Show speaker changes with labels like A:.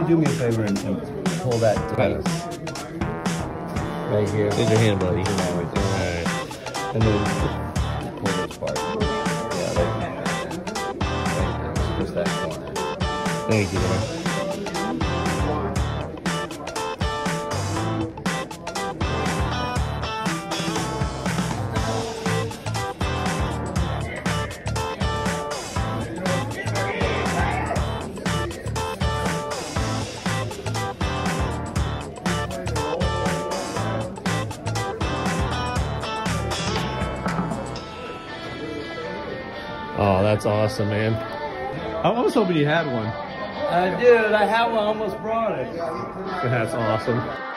A: you do me a favor and pull that tight? Right here.
B: Here's your hand, buddy.
A: All right. And then pull this part. Yeah, right. Just that corner.
B: Thank you, man. Oh, that's awesome, man. I was hoping you had one.
A: I did. I have one. Almost brought it.
B: That's awesome.